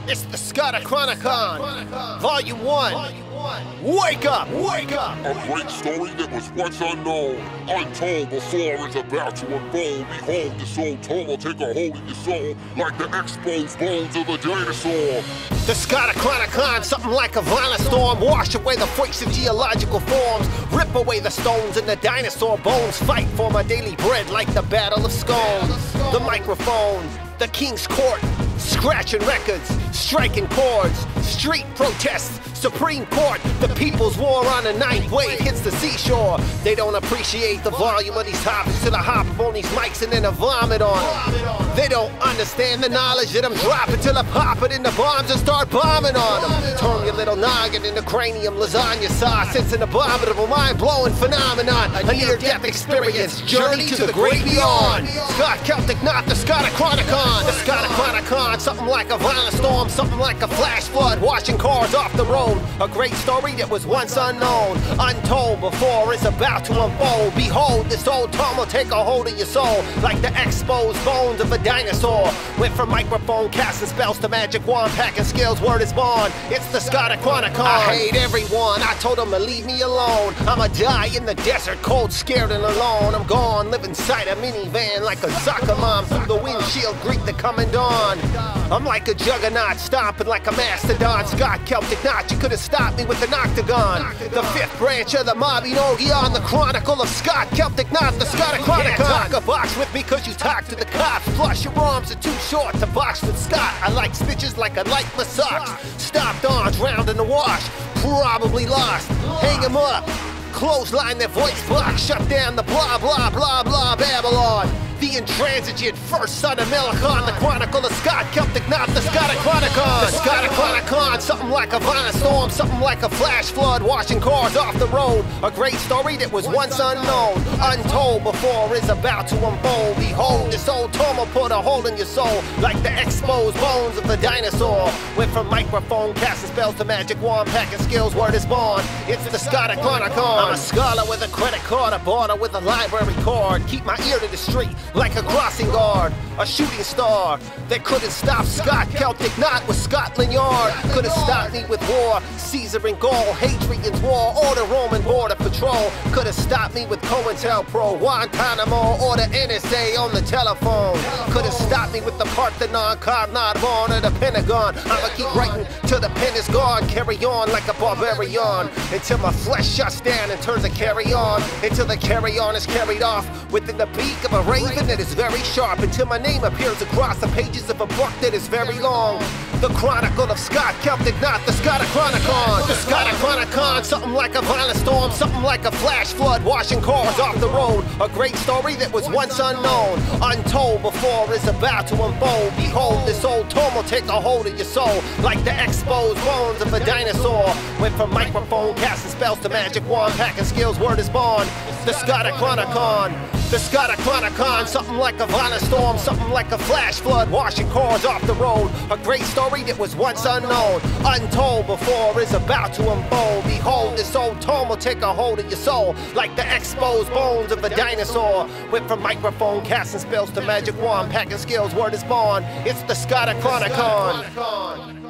It's the Scotachronicon, Volume 1. Wake up! Wake up! A great story that was once unknown, untold before is about to unfold. Behold, this old tome will take a hold of your soul, like the exposed bones of a dinosaur. The Scotachronicon, something like a violent storm. Wash away the freaks of geological forms, rip away the stones and the dinosaur bones. Fight for my daily bread like the Battle of Scones. The microphone, the King's Court, scratching records, striking chords, street protests, Supreme Court, the people's war on the ninth wave hits the seashore. They don't appreciate the volume of these topics till I hop up on these mics and then I vomit on them. They don't understand the knowledge that I'm dropping till I pop it in the bombs and start bombing on them. Turn your little noggin into cranium lasagna sauce. It's an abominable, mind-blowing phenomenon. A near-death experience, journey to the great beyond. Scott Celtic, not the Scotachronicon. The Scotachronicon, something like a violent storm, something like a flash flood, washing cars off the road. A great story that was once unknown, untold before is about to unfold. Behold, this old tome will take a hold of your soul, like the exposed bones of a dinosaur. Went from microphone casting spells to magic wand packing skills, word is born. It's the Scotachronicon. I hate everyone, I told them to leave me alone. I'ma die in the desert, cold, scared and alone. I'm gone, live inside a minivan like a soccer mom. Through the windshield, greet the coming dawn. I'm like a juggernaut, stomping like a mastodon. Scott Celtic, not you could have stopped me with an octagon. The fifth branch of the Mabinogi on the Chronicle of Scott Celtic, not the Scotachronicon. Talk a box with me cause you talk to the cops. Flush, your arms are too short to box with Scott. I like stitches like I like my socks. Stopped on, drowned in the wash, probably lost. Hang 'em up, clothesline their voice box. Shut down the blah blah blah blah Babylon. The intransigent first son of Melicon, the Chronicle of Scott Celtic, not the Scotachronicon. The Scotachronicon, something like a violent storm, something like a flash flood, washing cars off the road. A great story that was once unknown, untold before is about to unfold. Behold, this old tome will put a hole in your soul, like the exposed bones of a dinosaur. Went from microphone casting spells to magic wand packing skills, word is born. It's the Scotachronicon. I'm a scholar with a credit card, a border with a library card. Keep my ear to the street like a crossing guard, a shooting star that couldn't stop Scott Celtic, not with Scotland Yard. Couldn't stop me with war, Caesar and Gaul, Hadrian's War, or the Roman Border Patrol. Couldn't stop me with COINTELPRO, Guantanamo, or the NSA on the telephone. Couldn't stop me with the Parthenon, Carnarvon, or the Pentagon. I'ma keep writing till the pen is gone, carry on like a barbarian, until my flesh shuts down and turns to carry on, until the carry on is carried off within the beak of a raven that is very sharp, until my name appears across the pages of a book that is very long. The Chronicle of Scott Celtic, not the Scotachronicon. The Scotachronicon, something like a violent storm, something like a flash flood, washing cars off the road. A great story that was once unknown, untold before is about to unfold. Behold, this old tome will take a hold of your soul, like the exposed bones of a dinosaur. Went from microphone casting spells to magic wand packing skills, word is born. The Scotachronicon. The Scotachronicon, something like a violent storm, something like a flash flood, washing cars off the road. A great story that was once unknown, untold before is about to unfold. Behold, this old tome will take a hold of your soul, like the exposed bones of a dinosaur. Went from microphone casting spells to magic wand packing skills, word is born. It's the Scotachronicon.